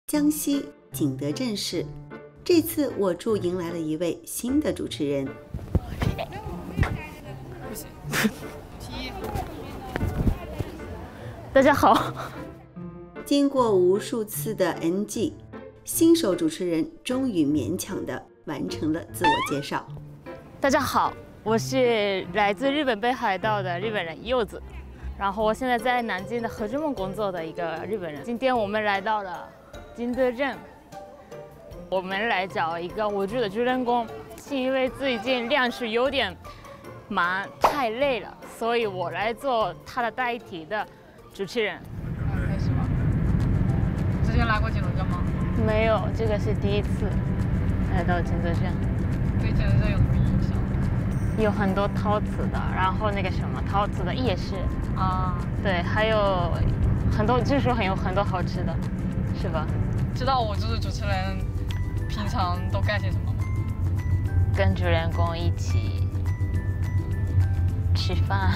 江西景德镇市。这次我驻迎来了一位新的主持人。 大家好。 经过无数次的 NG， 新手主持人终于勉强地完成了自我介绍。 大家好，我是来自日本北海道的日本人柚子，然后我现在在南京的和之梦工作的一个日本人。今天我们来到了景德镇，我们来找一个我住的主人公，是因为最近粮食有点忙，太累了，所以我来做他的代替的主持人。 开始吧。之前来过景德镇吗？ 没有，这个是第一次来到景德镇。 对景德镇有什么印象？ 有很多陶瓷的，然后那个什么陶瓷的夜市啊， 对，还有很多，据说有很多好吃的，是吧？ 知道我就是主持人，平常都干些什么吗？ 跟主人公一起吃饭。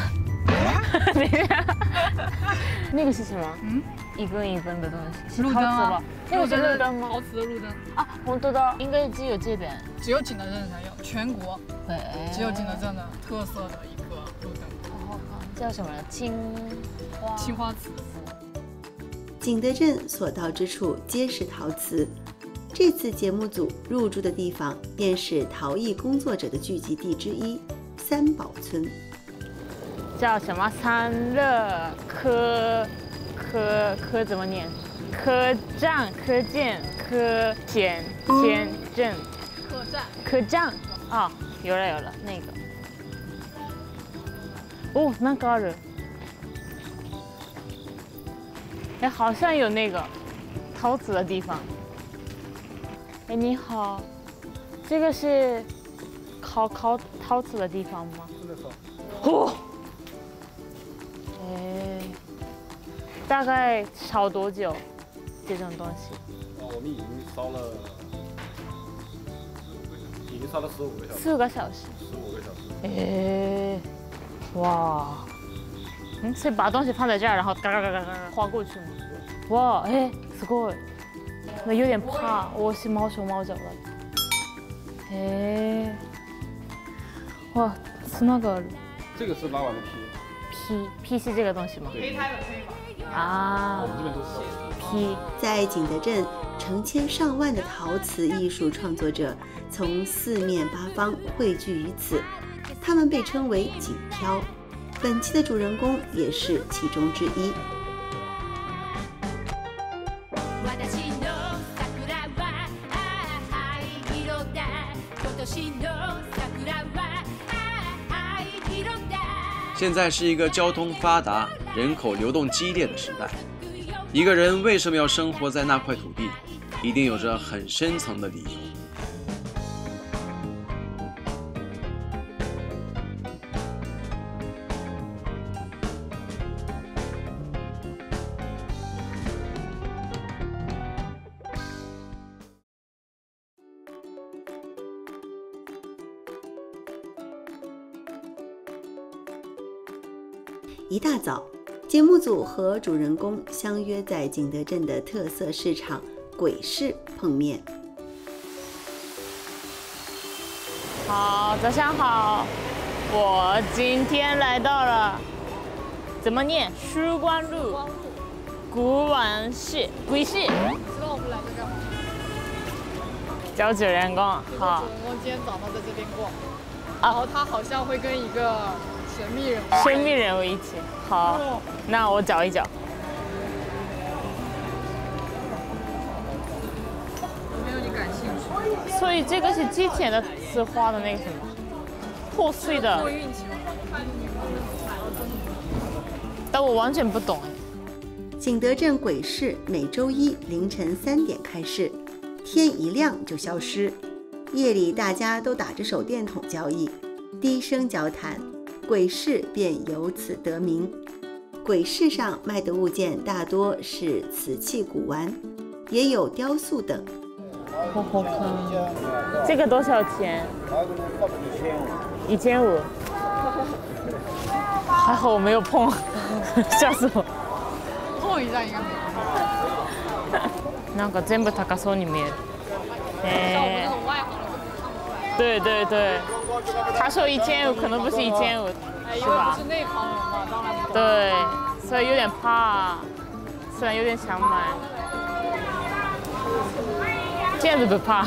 那个是什么？一根一根的东西，是陶瓷吧？那个是路灯吗？ 陶瓷的路灯啊，我知道，应该只有这边， 只有景德镇才有，全国只有景德镇的特色的一个路灯。 好好看，叫什么？青花瓷。 景德镇所到之处皆是陶瓷。这次节目组入住的地方便是陶艺工作者的聚集地之一——三宝村。 叫什么？三乐科怎么念？科站、科建、科前镇。科站啊，有了那个。哦，なんかある。哎，好像有那个陶瓷的地方。哎，你好，这个是烤陶瓷的地方吗？哦。哎，大概烧多久？这种东西？ 我们已经烧了15个小时。 4个小时。 15个小时。 哎，哇！所以把东西放在这儿，然后嘎嘎嘎嘎嘎划过去吗？哇，哎，すごい。那有点怕，我是毛手毛脚的。哎，哇，是那个。 这个是拉完的坯是这个东西吗？ 胚胎的胚吧。 啊。 我们这边都是坯。 在景德镇，成千上万的陶瓷艺术创作者从四面八方汇聚于此，他们被称为景漂。本期的主人公也是其中之一。 现在是一个交通发达、人口流动激烈的时代。一个人为什么要生活在那块土地，一定有着很深层的理由。 一大早，节目组和主人公相约在景德镇的特色市场鬼市碰面。 好，早上好，我今天来到了，怎么念？书光路古玩市鬼市。 知道我们来这干嘛？ 找主人公。好。 主人公今天早上在这边逛，然后他好像会跟一个神秘人物一起。好， 那我找一找。 有没有你感兴趣？ 所以这个是之前的瓷花的那个什么破碎的。 过运气吗？ 但我完全不懂哎。 景德镇鬼市每周一凌晨3点开市，天一亮就消失。夜里大家都打着手电筒交易，低声交谈，鬼市便由此得名。鬼市上卖的物件大多是瓷器古玩，也有雕塑等。 好好看，这个多少钱？1500。还好我没有碰，吓死我！ 碰一下应该没有。 なんか全部高そうに見える。对对对，他说1500，可能不是1500，是吧？ 是内行人嘛，当然不懂。 对，所以有点怕，虽然有点想买。这样子不怕。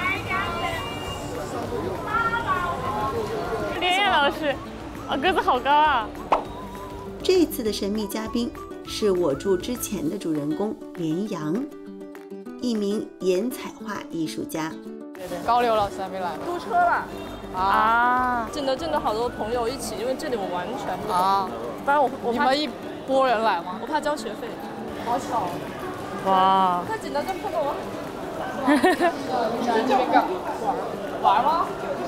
连夜老师，啊，个子好高啊！ 这一次的神秘嘉宾是我住之前的主人公连阳，一名岩彩画艺术家。 高柳老师还没来吗？ 租车了啊， 景德镇的好多朋友一起，因为这里我完全不懂。 啊， 不然我怕你们一拨人来吗？ 我怕交学费。 好巧。 哇！ 在景德镇碰到我。 你来这边干嘛？玩吗？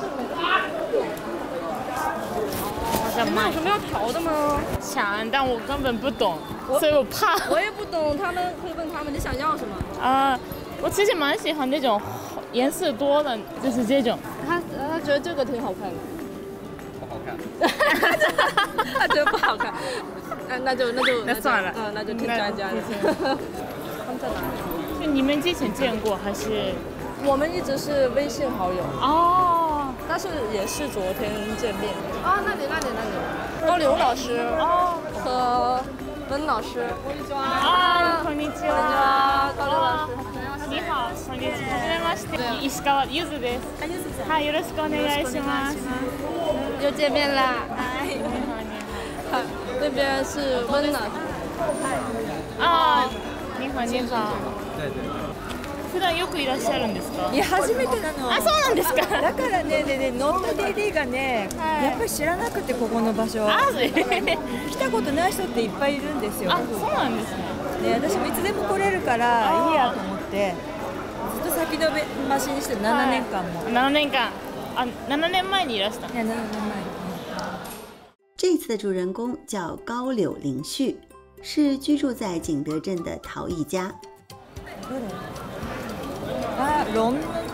你们有什么要调的吗？ 想，但我根本不懂，所以我怕。 我也不懂，他们可以问他们你想要什么。 啊，我其实蛮喜欢那种颜色多的，就是这种。 他觉得这个挺好看的。 不好看。 他觉得不好看。那算了。 那就听专家的。他们在哪里？ 就你们之前见过还是？ 我们一直是微信好友。 哦。 但是也是昨天见面。啊，那里。高柳老师和温老师。 啊，こんにちは。 高柳老师。 你好，こんにちは。はじめまして。石川ゆずです。はい、よろしくお願いします。 又见面啦。 你好。 那边是温老师。 啊，你好。对。普段よくいらっしゃるんですか？ いや初めてなの。 あ、そうなんですか。 だからね、ノット DD がね、やっぱり知らなくてここの場所。来たことない人っていっぱいいるんですよ。 あ、そうなんですね。 私もいつでも来れるからいいやと思って、ずっと先延ばしにして7年間も。 7年間。啊，7年前にいらした。 7年前。 这次的主人公叫高柳林旭，是居住在景德镇的陶艺家。 啊，龙。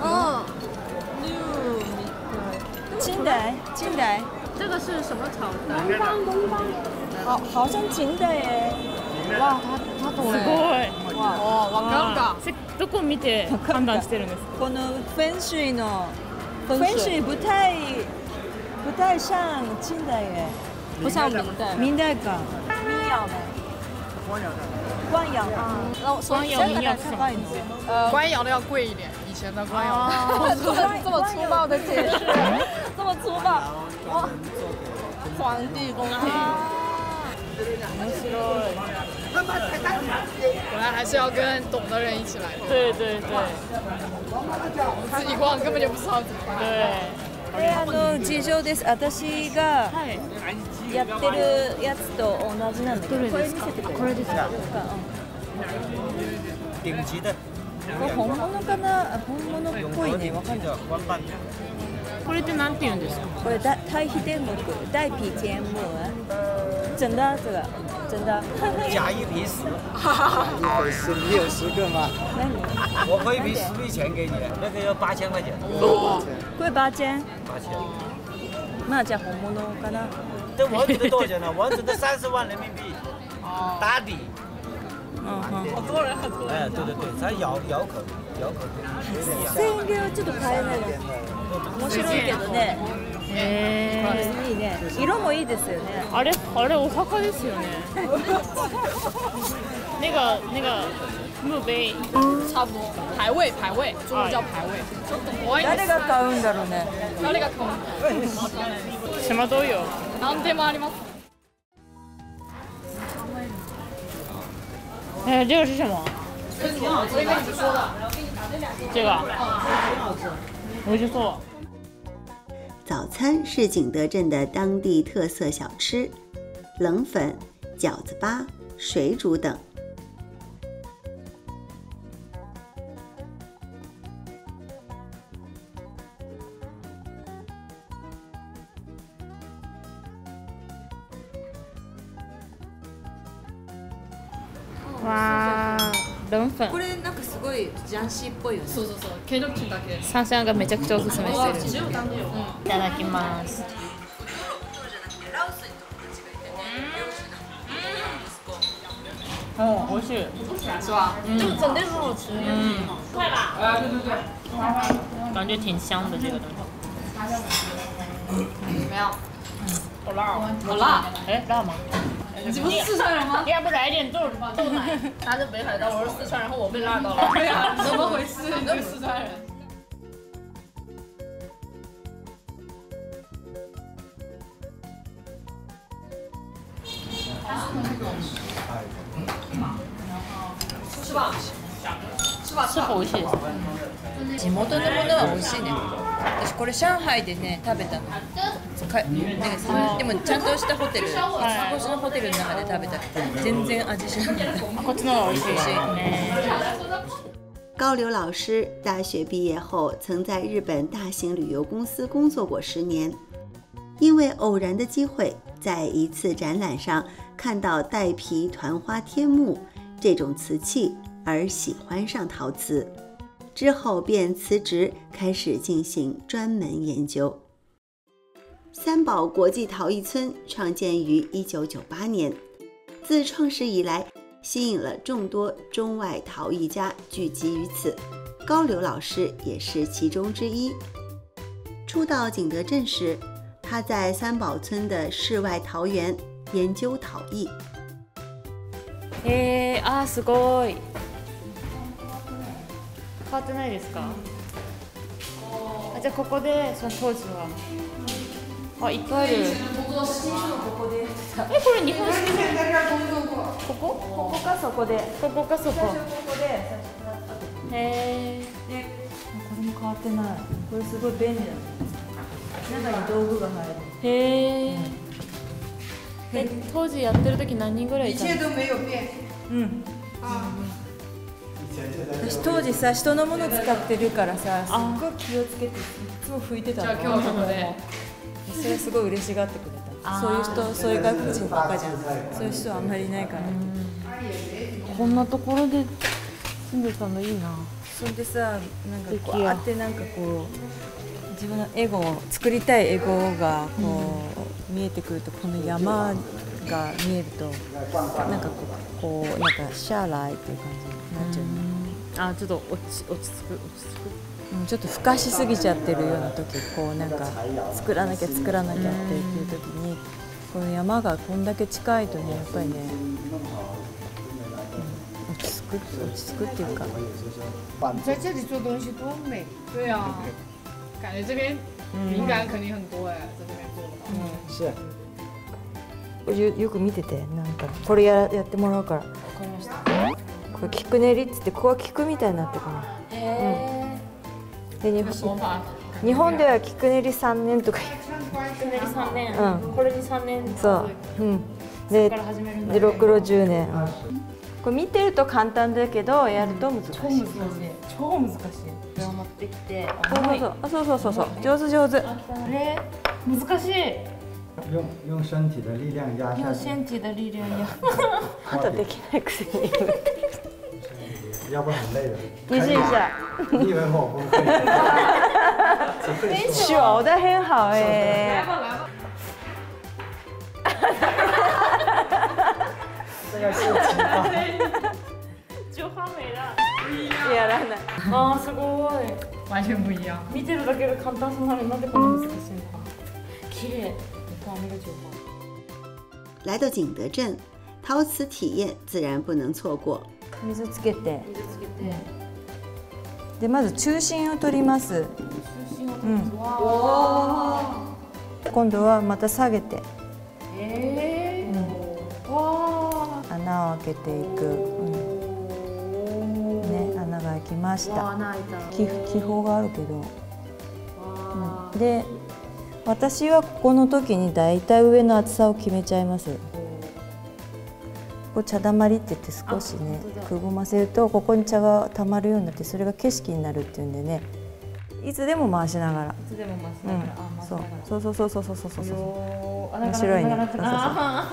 清代。 这个是什么草的？ 好像清代耶。 哇，他懂すごい。 哇，わかるか。 どこ見て判断してるんですか？ このフェンシュイのフェンシュイ不太像清代耶。 不像明代。 明代か。民谣呢？官窑啊， 官窑民窑是什么？ 官窑的要贵一点，以前的官窑。 这么粗暴的解释，这么粗暴。哇，皇帝宫廷。 果然还是要跟懂的人一起来。 对。 自己逛根本就不知道怎么办。 对。 これ事情です。私がやってるやつと同じなんだけど、これ見せてくれる。これですか。 顶级的。 これ本物かな？本物っぽいね。わかんない。 これってなんて言うんですか？ これ太妃殿目，代皮天目。真的这个真的。 假一皮10。 你有10个吗？ 我可以赔10倍钱给你，那个要8000块钱。 これ8000。まあじゃあ本物かな。 这王子的多少钱呢？王子的30万人民币，打底。 好多人。 哎，对，它咬口。 1000円はちょっと買えないです。面白いけどね。いいね。色もいいですよね。 あれお墓ですよね。那个墓碑。 差不多。牌位，中文叫牌位。 誰が買うんだろうね。 誰が買うんだろう。 什么都有。 何でもあります。 这个是什么？ 我跟你说的。 这个。我就做。 早餐是景德镇的当地特色小吃，冷粉、饺子粑、水煮等。 わー、冷粉。 これなんかすごいジャンシーっぽいよね。 そうケロッキだけ。 サンシャンがめちゃくちゃおすすめしてる。いただきます。 哦，美味しい。 是吧？ 这个真的很好吃。 快吧。 啊，对对对。 感觉挺香的这个东西。 怎么样？ 好辣， 好辣。 哎，辣吗？ 你不是四川人吗？ 要不来点豆奶？ 他是北海道，我是四川，然后我被辣到了。 对呀，怎么回事？你是四川人。是吧？是吧？ 是美味しいです。 地元のものは美味しいね。私これ上海でね食べたの。でもちゃんとしたホテル、5星のホテルの中で食べた。全然味しない。 こっちの方が美味しい。 高柳老师大学毕业后，曾在日本大型旅游公司工作过10年。因为偶然的机会，在一次展览上看到带皮团花天木这种瓷器，而喜欢上陶瓷。之后便辞职，开始进行专门研究。三宝国际陶艺村创建于1998年，自创始以来，吸引了众多中外陶艺家聚集于此，高柳老师也是其中之一。初到景德镇时，他在三宝村的世外桃源研究陶艺。 すごい。変わってないですか？じゃあここでその当時は。いっぱいある。これ日本式で。ここかそこで。ここかそこ。へえ。 これも変わってない。これすごい便利だね。中に道具が入る。 へえ。当時やってる時何人ぐらいいたの？ うん。私当時さ人のもの使ってるからさすっごい気をつけていつも拭いてたの。 じゃあ今日ここで。 それすごい嬉しがってくれた。そういう人、そういう外国人ばっかじゃん。そういう人はあんまりいないから。 こんなところで住んでたのいいな。 そんでさ、なんかこうあってなんかこう自分のエゴ作りたいエゴがこう見えてくるとこの山が見えるとなんかこうなんかシャーライっていう感じになっちゃうね。 ちょっと落ち着く。 ちょっとふかしすぎちゃってるような時こうなんか作らなきゃっていう時にこの山がこんだけ近いとねやっぱりね、落ち着くっていうか。 在这里做东西多美。对啊，感觉这边灵感肯定很多哎，在这边做的话。 是。よく見ててなんかこれやってもらうから。わかりました。これ菊練りっつってここは菊みたいになってくる。で日本では菊練り3年とか菊練り3年、これに3年そう、で6、10年、これ見てると簡単だけどやると難しい。 超難しい。持ってきてそう上手。 難しい。 用身体的力量压下去。 身体的力量压。 あとできないくせに。 要不然很累的。 你试一下。 你以为我不会？ 手的很好哎。 这个是激发。 就发霉了。 やらない。 すごい。 完全不一样。 見てるだけが簡単そうなのになんでこんな難しいのか。綺麗。 来到景德镇，陶瓷体验自然不能错过。 水つけて。でまず中心を取ります。今度はまた下げて。穴を開けていく。ね、穴が開きました。気泡があるけど。で。私はここの時にだいたい上の厚さを決めちゃいます。こう茶だまりって言って少しねくぼませるとここに茶がたまるようになってそれが景色になるっていうんでねいつでも回しながら。そう面白いね。めっちゃ難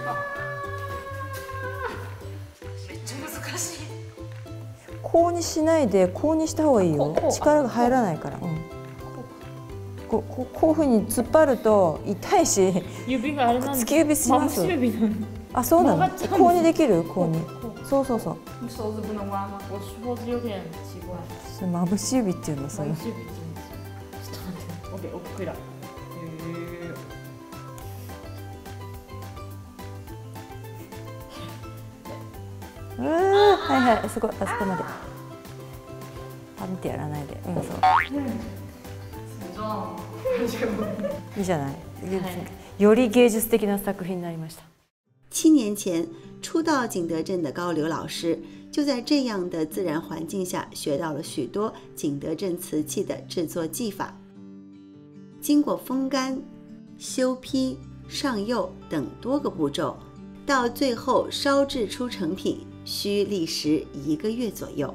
しい。こうにしないでこうにした方がいいよ。力が入らないから。こういうふうに突っ張ると痛いし、 指があれなん突き指します。 あ、そうなの。こうにできる？こうに。そうそうそう。 手指不能弯吗？ 我手指有点奇怪。 それまぶし指っていうのそれ。 まぶし指って言うんですよ。ちょっと待って。オッケー、オッケーだ。 はいはい、すごい、あそこまで。パンってやらないで。うん、そう。いいじゃない。より芸術的な作品になりました。 7年前，初到景德镇的高柳老师就在这样的自然环境下学到了许多景德镇瓷器的制作技法。经过风干、修坯、上釉等多个步骤，到最后烧制出成品需历时1个月左右。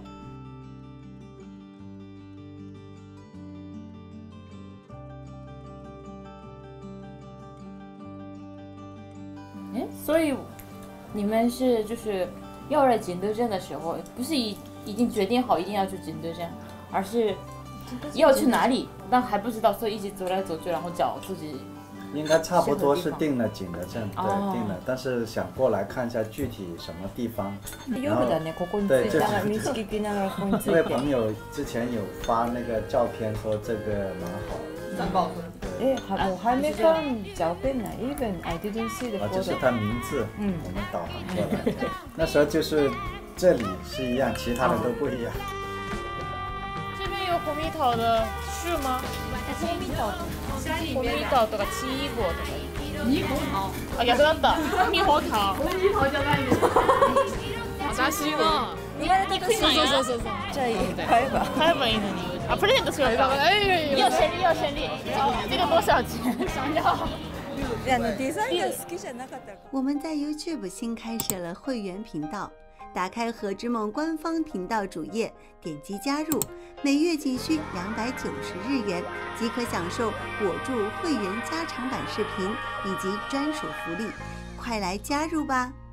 所以你们是就是要来景德镇的时候，不是已经决定好一定要去景德镇，而是要去哪里，但还不知道，所以一直走来走去，然后找自己。 应该差不多是定了景德镇，对，定了，但是想过来看一下具体什么地方。 夜だね、ここに着いたら道聞きながらここに着いて。 因为朋友之前有发那个照片说这个蛮好。 三宝村。 我还没看照片呢 ，even I didn't see the photo。 就是他名字，我们导航过来。那时候就是这里是一样，其他的都不一样。 这边有红蜜桃的树吗？红蜜桃とか奇异果とか。 猕猴桃。 あ、逆だった。猕猴桃。 红猕猴じゃないです。私の。そう。 じゃあ買えばいいのに。啊，プレゼントしようか。要权利，要权利。这个多少钱？想要。 デザインが好きじゃなかった。 我们在 YouTube 新开设了会员频道，打开和之梦官方频道主页，点击加入，每月仅需290日元，即可享受我驻会员加长版视频以及专属福利，快来加入吧！